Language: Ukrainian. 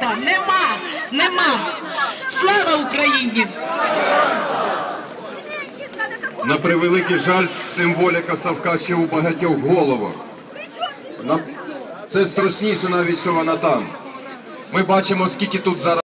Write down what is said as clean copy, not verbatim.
Совка нема. Слава Україні! На превеликий жаль, символіка Совка ще у багатьох головах. Це страшніше навіть, що вона там. Ми бачимо, скільки тут зараз